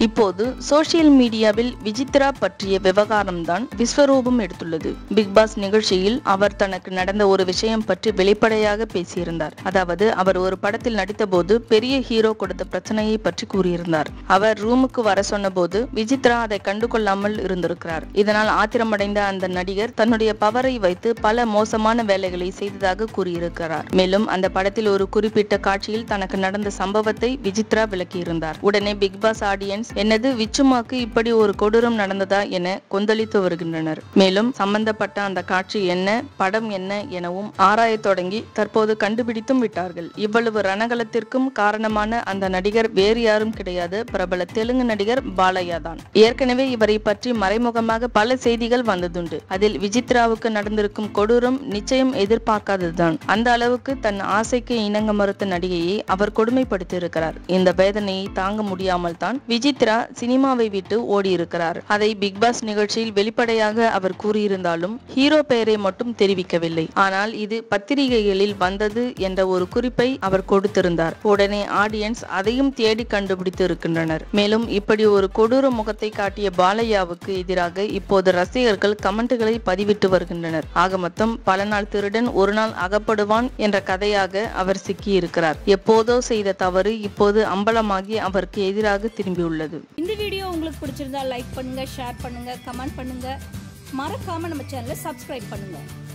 இப்போது சோசியல் மீடியாவில் விசித்ரா பற்றிய விவகாரம்தான் விஸ்வரூபம் எடுத்துள்ளது. பிக் பாஸ் நிகழ்ச்சியில் அவர் தனக்கு நடந்த ஒரு விஷயம் பற்றி வெளிப்படையாக பேசியிருந்தார். அதாவது அவர் ஒரு படத்தில் நடித்த போது பெரிய ஹீரோ கொடுத்த பிரச்சனையை பற்றி கூறியிருந்தார். அவர் ரூமுக்கு வர சொன்ன போது விசித்ரா அதை கண்டுகொள்ளாமல் இருந்திருக்கிறார். இதனால் ஆத்திரமடைந்த அந்த நடிகர் தன்னுடைய பவரை வைத்து பல மோசமான வேலைகளை செய்ததாக கூறியிருக்கிறார். மேலும் அந்த படத்தில் ஒரு குறிப்பிட்ட காட்சியில் தனக்கு நடந்த சம்பவத்தை விசித்ரா விளக்கியிருந்தார். உடனே பிக் பாஸ் ஆடியன்ஸ் என்னது விச்சுமாக்கு இப்படி ஒரு கொடூரம் நடந்ததா என கொந்தளித்து வருகின்றனர். மேலும் சம்பந்தப்பட்ட அந்த காட்சி என்ன, படம் என்ன எனவும் ஆராய தொடங்கி தற்போது கண்டுபிடித்தும் விட்டார்கள். இவ்வளவு ரணகலத்திற்கும் காரணமான அந்த நடிகர் வேறு யாரும் கிடையாது, பிரபல தெலுங்கு நடிகர் பாலையா தான். ஏற்கனவே இவரை பற்றி மறைமுகமாக பல செய்திகள் வந்ததுண்டு. அதில் விசித்ராவுக்கு நடந்திருக்கும் கொடூரம் நிச்சயம் எதிர்பார்க்காததுதான். அந்த அளவுக்கு தன் ஆசைக்கு இணங்க மறுத்த நடிகையை அவர் கொடுமைப்படுத்தி இருக்கிறார். இந்த வேதனையை தாங்க முடியாமல் தான் விசித்ரா சினிமாவை விட்டு ஓடி இருக்கிறார். அதை பிக் பாஸ் நிகழ்ச்சியில் வெளிப்படையாக அவர் கூறியிருந்தாலும் ஹீரோ பெயரை மட்டும் தெரிவிக்கவில்லை. ஆனால் இது பத்திரிகைகளில் வந்தது என்ற ஒரு குறிப்பை அவர் கொடுத்திருந்தார். உடனே ஆடியன்ஸ் அதையும் தேடி கண்டுபிடித்து இருக்கின்றனர். மேலும் இப்படி ஒரு கொடூர முகத்தை காட்டிய பாலையாவுக்கு எதிராக இப்போது ரசிகர்கள் கமெண்ட்களை பதிவிட்டு வருகின்றனர். ஆக மொத்தம் பல நாள் திருடன் ஒரு நாள் அகப்படுவான் என்ற கதையாக அவர் சிக்கியிருக்கிறார். எப்போதோ செய்த தவறு இப்போது அம்பலமாகி அவருக்கு எதிராக திரும்பியுள்ளது. இந்த வீடியோ உங்களுக்கு பிடிச்சிருந்தா லைக் பண்ணுங்க, ஷேர் பண்ணுங்க, கமெண்ட் பண்ணுங்க. மறக்காம நம்ம சேனலை சப்ஸ்கிரைப் பண்ணுங்க.